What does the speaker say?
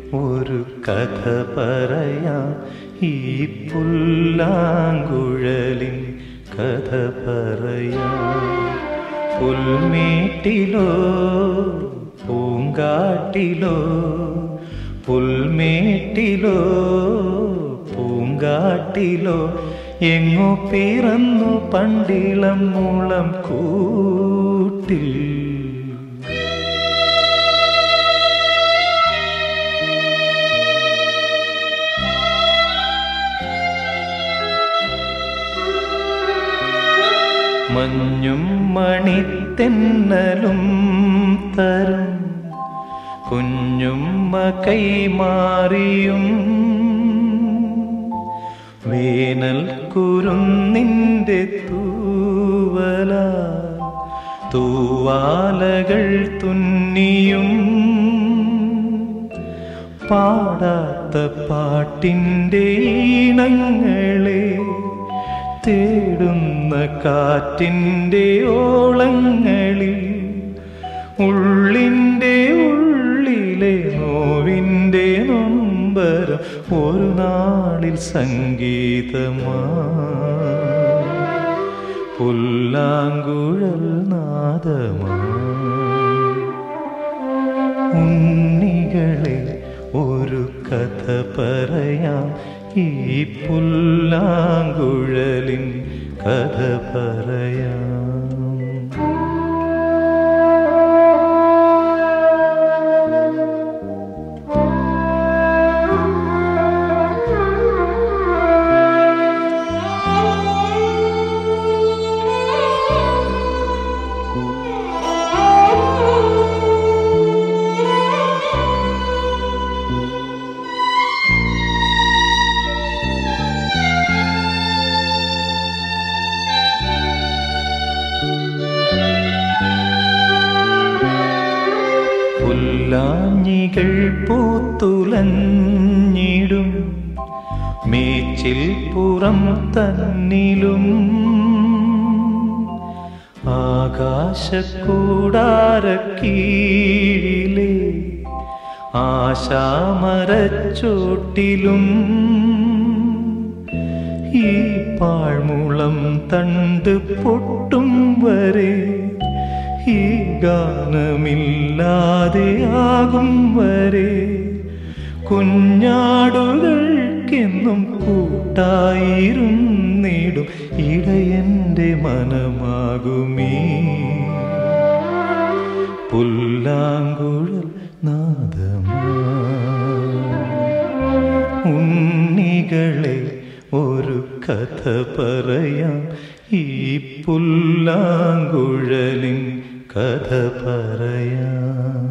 ഒരു കഥ പറയാം. ഈ പുല്ലാങ്കുഴലിൻ കഥ പറയാം. പുൽമേട്ടിലോ പൂങ്കാട്ടിലോ, പുൽമേട്ടിലോ പൂങ്കാട്ടിലോ, എങ്ങോ പിറന്നു പണ്ടിളം മുളം കൂട്ടിൽ. മഞ്ഞും മണിത്തെന്നലും തരും കുഞ്ഞുമ്മ കൈമാറിയും, വേനൽ കുരുന്നിൻ്റെ തൂവല തൂവാലകൾ തുന്നിയും, പാടാത്ത പാട്ടിൻ്റെ ഈണങ്ങളെ തേടുന്ന കാറ്റിൻ്റെ ഓളങ്ങളിൽ, ഉള്ളിൻ്റെ ഉള്ളിലെ നോവിൻ്റെ നൊമ്പരം ഒരു നാളിൽ സംഗീതമാ. പുല്ലാങ്കുഴൽ നാദമാ. ഉണ്ണികളെ ഒരു കഥ പറയാം. ഈ പുല്ലാങ്കുഴലിൻ കഥ പറയാം. പുല്ലാഞ്ഞികൾ പൂത്തുലഞ്ഞിടും മേച്ചിൽ പുറം തന്നിലും, ആകാശക്കൂടാരക്കീഴിലെ ആശാമരച്ചോട്ടിലും, ഈ പാഴ്മുളം തണ്ട് പൊട്ടും വരെ, ഈ ഗാനമില്ലാതെയാകും വരെ, കുഞ്ഞാടുകൾക്കെന്നും കൂട്ടായിരുന്നിടും ഇടയൻ്റെ മനമാകുമീ പുല്ലാങ്കുഴൽ നാദമാ. ഉണ്ണികളെ ഒരു കഥ പറയാം. ഈ പുല്ലാങ്കുഴലിൻ കഥ പറയാം.